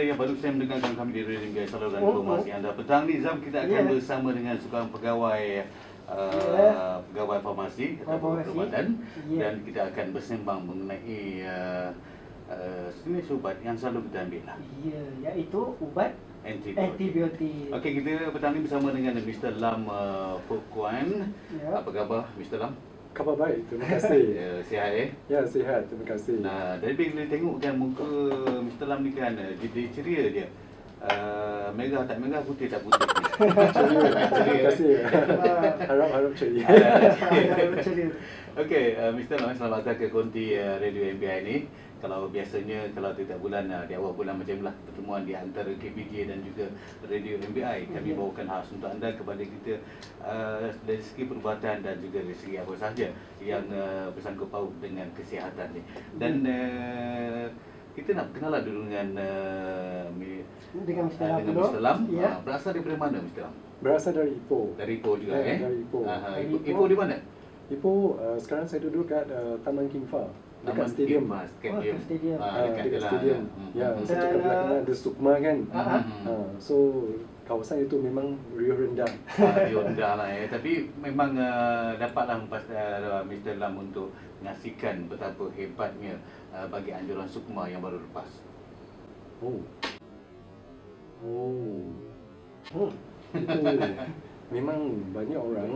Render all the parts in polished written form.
yang baru saya mendengarkan kami di Radio MBI saluran informasi anda. Petang ni Zam kita akan bersama dengan seorang pegawai pegawai farmasi atau perubatan dan kita akan bersembang mengenai jenis ubat yang selalu kita ambil lah. Ya, iaitu ubat antibiotik. Okey, kita petang ni bersama dengan Mr. Lam Fook Kuan. Apa khabar Mr. Lam? Khabar baik, terima kasih. Sihat Ya, sihat, terima kasih. Nah, dari bila tengok kan muka Mr. Lam ni kan, dia ceria dia. Merah tak merah, putih tak putih. Terima kasih. Harap ceria. Okey, Mr. Lam, selamat datang ke konti Radio MBI ni. Kalau biasanya kalau tiap bulan di awal bulan macam inilah pertemuan di antara KPJ dan juga Radio MBI, kami bawakan khas untuk anda kepada kita dari segi perubatan dan juga dari segi apa sahaja yang bersangkut paut dengan kesihatan ni. Dan kita nak kenalan dulu dengan Mr. Lam. Berasal daripada mana Mr. Lam? Berasal dari Ipoh. Dari Ipoh juga Dari Ipoh. Ipoh di mana? Ipoh sekarang saya duduk kat Taman Kimfa. Dekat stadium. Dekat stadium. Dekat stadium. Ya, saya cakap belakang ada Sukma kan. So kawasan itu memang riuh rendah. Riuh rendah lah Tapi memang dapatlah Mr. Lam untuk menyaksikan betapa hebatnya bagi anjuran Sukma yang baru lepas. Itu memang banyak orang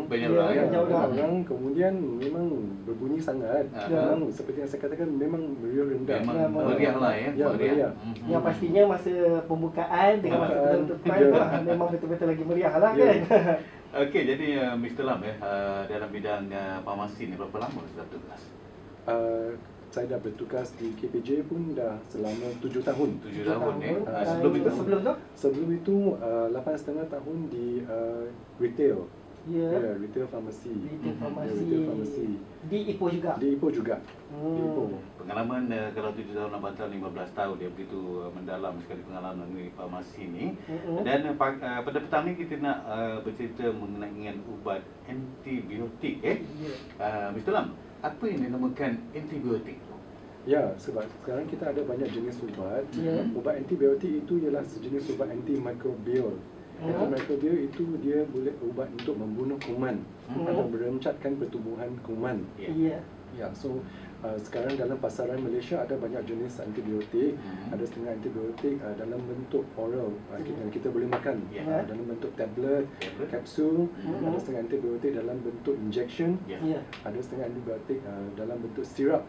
kemudian memang berbunyi sangat. Seperti yang saya katakan memang meriah rendah. Memang meriah lah meriah. Yang pastinya masa pembukaan dengan masa penutupan memang betul-betul lagi meriah lah kan. Okey, jadi Mr. Lam dalam bidang farmasi ni berapa lama sudah bertugas? Saya dah bertugas di KPJ pun dah selama 7 tahun. 7 tahun Sebelum itu 8,5 tahun di retail. Retail farmasi. Retail farmasi. Di Ipoh juga. Di Ipoh juga. Di Ipoh. Pengalaman kalau 7 tahun, 8 tahun, 15 tahun dia begitu mendalam sekali pengalaman di farmasi ni. Dan pada petang ni kita nak bercerita mengenai ubat antibiotik Mr. Lam, apa yang dinamakan antibiotik? Ya, sebab sekarang kita ada banyak jenis ubat. Ubat antibiotik itu ialah sejenis ubat antimikrobial. Antimikrobial itu dia boleh ubat untuk membunuh kuman atau merencatkan pertumbuhan kuman. Ya, so sekarang dalam pasaran Malaysia ada banyak jenis antibiotik. Ada setengah antibiotik dalam bentuk oral yang kita boleh makan, dalam bentuk tablet, kapsul. Ada setengah antibiotik dalam bentuk injection. Ada setengah antibiotik dalam bentuk sirap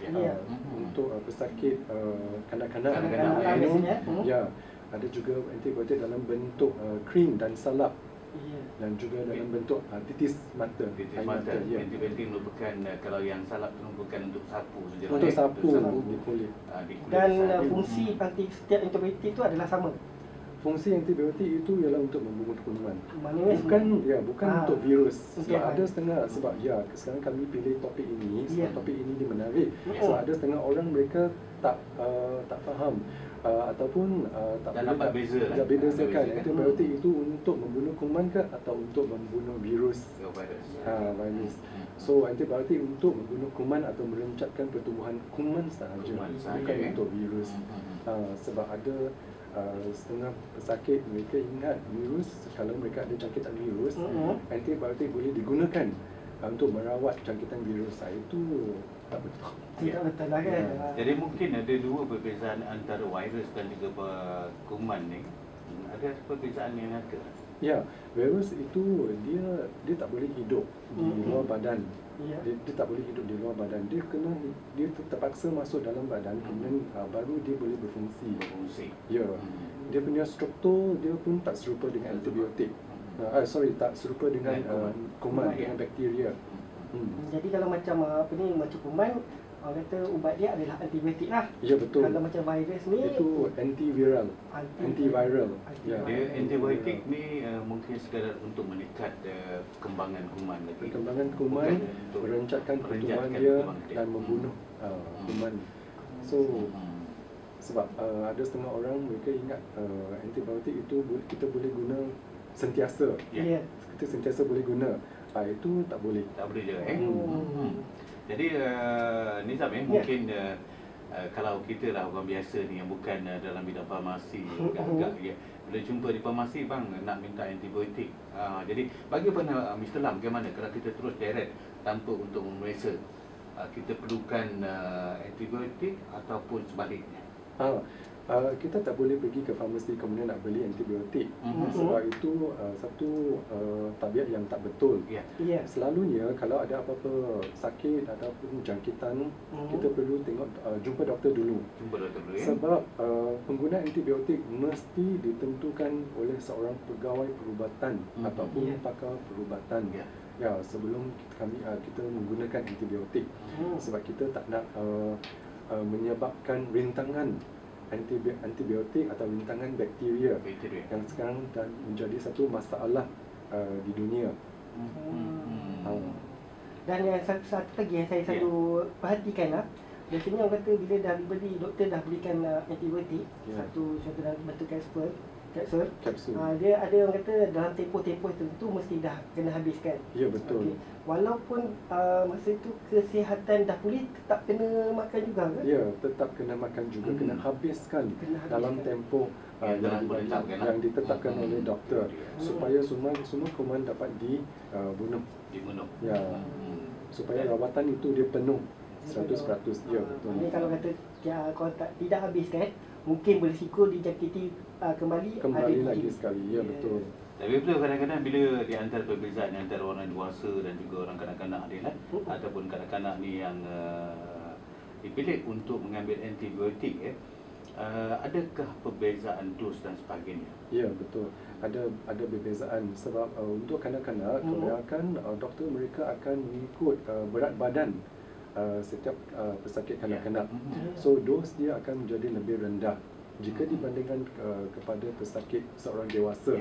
untuk pesakit kanak-kanak minum. Ya, ada juga antibiotik dalam bentuk krim dan salap. Dan juga dalam bentuk titis mata. Antibiotik merupakan kalau yang salap itu merupakan untuk sapu saja. Untuk sapu di kulit. Dan fungsi setiap antibiotik itu adalah sama. Fungsi antibiotik itu ialah untuk membunuh kuman. Bukan untuk virus. Sebab ada setengah sekarang kami pilih topik ini sebab topik ini dia menarik. Sebab ada setengah orang mereka tak faham ataupun tak boleh bezakan antibiotik itu untuk membunuh kuman ke atau untuk membunuh virus. Virus. So antibiotik untuk membunuh kuman atau merencatkan pertumbuhan kuman sahaja, bukan untuk virus. Sebab ada setengah pesakit mereka ingat virus, kalau mereka ada jangkitan virus, antibiotik boleh digunakan untuk merawat jangkitan virus. Itu tak betul. Tidak betul lah kan. Jadi mungkin ada dua perbezaan antara virus dan juga kuman ni. Ada perbezaan yang nyata? Ya, virus itu dia tak boleh hidup di luar badan. Dia tak boleh hidup di luar badan. Dia terpaksa masuk dalam badan, kemudian baru dia boleh berfungsi. Ya. Dia punya struktur dia pun tak serupa dengan antibiotik. Tak serupa dengan kuman, dengan bakteria. Jadi kalau macam macam kuman, orang kata ubat dia adalah antibiotik lah. Ya, betul. Kalau macam virus ni itu antiviral. Dia antibiotik ni mungkin sekadar untuk meningkat perkembangan kuman lagi. Perkembangan kuman, merencatkan pertumbuhan dia dan membunuh kuman. So sebab ada setengah orang mereka ingat antibiotik itu kita boleh guna sentiasa. Kita sentiasa boleh guna. Itu tak boleh. Tak boleh je. Jadi Nizam mungkin kalau kita lah orang biasa ni yang bukan dalam bidang farmasi, agak-agak ya, bila jumpa di farmasi, bang nak minta antibiotik. Jadi bagi Mr. Lam, bagaimana kalau kita terus direct tanpa untuk memeriksa, kita perlukan antibiotik ataupun sebaliknya? Kita tak boleh pergi ke farmasi kemudian nak beli antibiotik. Sebab itu satu tabiat yang tak betul. Selalunya kalau ada apa-apa sakit ataupun jangkitan, kita perlu jumpa doktor dulu. Sebab penggunaan antibiotik mesti ditentukan oleh seorang pegawai perubatan ataupun pakar perubatan. Ya, sebelum kita menggunakan antibiotik. Sebab kita tak nak menyebabkan rintangan antibiotik atau rintangan bakteria yang sekarang dah menjadi satu masalah di dunia. Dan yang satu lagi yang saya selalu perhatikan lah, biasanya orang kata bila dah dibeli, doktor dah belikan antibiotik, satu dalam bentuk kapsul, dia ada orang kata dalam tempoh-tempoh tertentu mesti dah kena habiskan. Ya, betul. Walaupun masa itu kesihatan dah pulih, tetap kena makan juga kan? Ya, tetap kena makan juga, kena habiskan dalam tempoh yang ditetapkan oleh doktor, supaya semua kuman dapat dibunuh. Ya, supaya rawatan itu dia penuh 100%. Ya, betul. Ini kalau kata kalau tidak habiskan, mungkin berisiko dijangkiti kembali lagi sekali. Ya, betul. Tapi betul, kadang-kadang bila di antara perbezaan antara orang dewasa dan juga orang kanak-kanak ni lah, ataupun kanak-kanak ni yang dipilih untuk mengambil antibiotik, adakah perbezaan dos dan sebagainya? Ya, betul. Ada perbezaan sebab untuk kanak-kanak kebanyakan doktor mereka akan mengikut berat badan setiap pesakit kanak-kanak. So dos dia akan menjadi lebih rendah jika dibandingkan kepada pesakit seorang dewasa.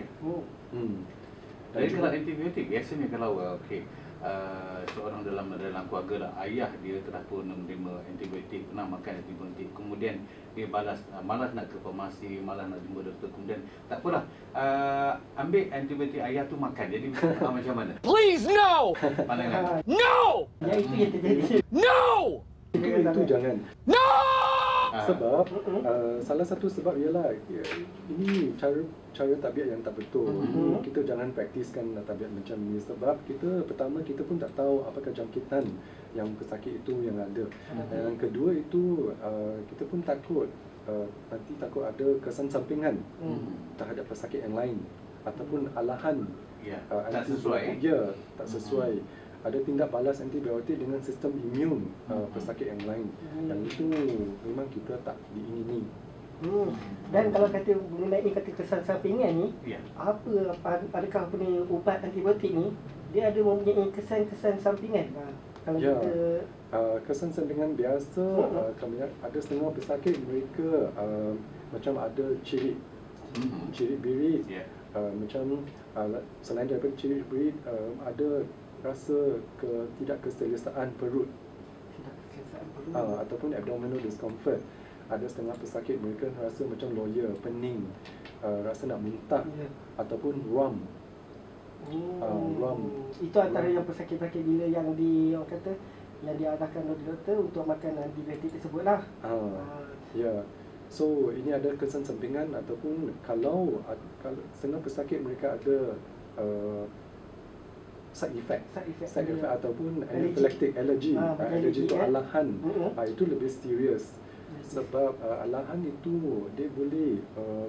Jadi kalau antibiotik biasanya kalau seorang dalam keluarga lah, ayah dia telah pun menerima antibiotik, pernah makan antibiotik, kemudian dia malas nak ke farmasi, malas nak jumpa doktor, kemudian tak apalah, ambil antibiotik ayah tu makan. Jadi macam mana? Please no. Pandangan? No. Ya, itu yang terjadi. No. Itu jangan. No. Sebab salah satu sebab ialah ini cara tabiat yang tak betul. Kita jangan praktiskan tabiat macam ini sebab pertama kita pun tak tahu apakah jangkitan yang pesakit itu yang ada. Dan yang kedua itu kita pun takut nanti ada kesan sampingan terhadap pesakit yang lain ataupun alahan tak sesuai. Ya, tak sesuai. Ada tindak balas antibiotik dengan sistem imun pesakit yang lain, dan itu memang kita tak diingini. Dan kalau kata mengenai kesan sampingan ni, adakah ubat antibiotik ni dia ada mempunyai kesan sampingan? Kalau kita kesan sampingan biasa, ada setengah pesakit mereka macam ada ciri birit, macam selain daripada ciri birit, ada rasa tidak keselesaan perut, ataupun abdominal discomfort. Ada setengah pesakit mereka rasa macam loya, pening, rasa nak muntah, ataupun ruam. Itu antara yang pesakit-pesakit bila yang orang kata yang diarahkan oleh doktor untuk makan antibiotik tersebut lah. Ya. So ini ada kesan sampingan, ataupun kalau setengah pesakit mereka ada side effect ataupun anaphylactic allergy itu alahan, itu lebih serius. Sebab alahan itu dia boleh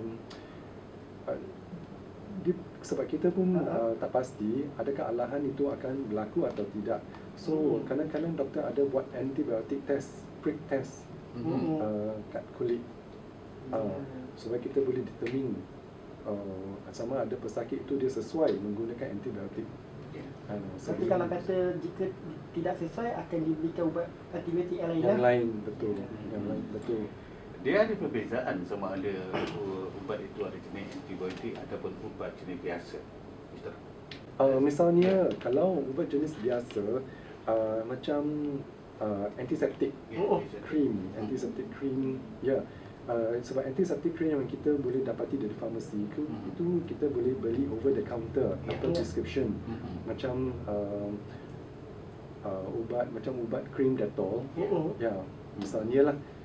sebab kita pun tak pasti adakah alahan itu akan berlaku atau tidak. So kadang-kadang doktor ada buat antibiotik test, prick test kat kulit, supaya kita boleh determine sama ada pesakit itu dia sesuai menggunakan antibiotik. Tapi kalau kata jika tidak sesuai akan diberikan ubat antibiotik yang lain. Yang lain, betul. Yang lain, betul. Dia ada perbezaan sama ada ubat itu ada jenis antibiotik ataupun ubat jenis biasa, Mister? Misalnya kalau ubat jenis biasa, macam antiseptik cream, ya. Sebab antiseptik cream yang kita boleh dapati dari farmasi itu kita boleh beli over the counter atau prescription. Macam ubat cream Dettol, ya, misalnya lah,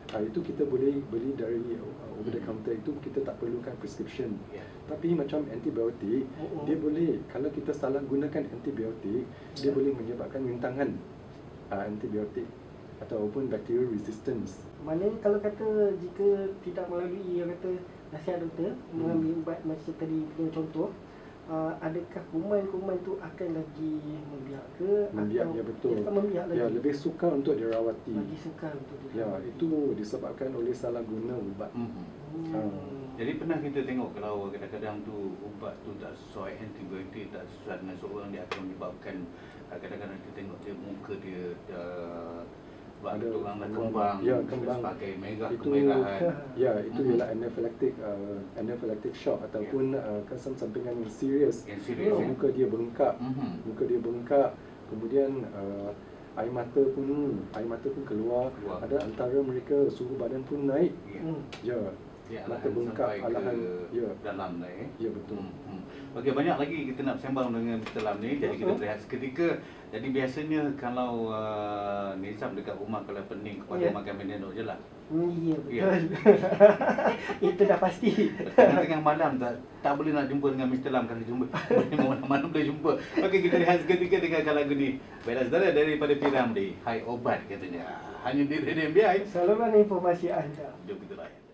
Itu kita boleh beli dari over the counter, itu kita tak perlukan prescription. Tapi macam antibiotik, dia boleh, kalau kita salah gunakan antibiotik, dia boleh menyebabkan rintangan antibiotik ataupun bacterial resistance. Maknanya kalau kata jika tidak melalui yang kata nasihat doktor mengambil ubat macam tadi punya contoh, adakah kuman-kuman tu akan lagi membiak ke? Membiak, ya betul. Membiak lagi. Ya, lebih sukar untuk dirawati. Lagi sukar untuk dirawati. Ya, itu disebabkan oleh salah guna ubat. Jadi pernah kita tengok kalau kadang-kadang tu ubat tu tak sesuai, antibiotik tak sesuai dengan seorang, dia akan menyebabkan kadang-kadang kita tengok dia muka dia ada orang dah kembang, kembang pakai merah, itu, kemerahan. Ya, itu ialah anaphylactic shock ataupun kesan sampingan yang serius. Muka dia bengkak, kemudian air mata pun keluar. Ada antara mereka suhu badan pun naik. Mata bengkak, alahan dalam lah. Ya, betul. Okey, banyak lagi kita nak bersembang dengan Mr. Lam ni. Jadi kita berehat seketika. Jadi biasanya kalau Nizam dekat rumah kalau pening kepada makan Panadol je lah. Ya, betul. Itu dah pasti. Tengah malam tak boleh nak jumpa dengan Mr. Lam. Kalau jumpa malam-malam boleh jumpa. Okey, kita rehat seketika dengarkan lagu ni. Baiklah saudara, daripada Piramdi, Hai Obat katanya. Hanya di Radio MBI. Saluran informasi anda. Jom kita layan.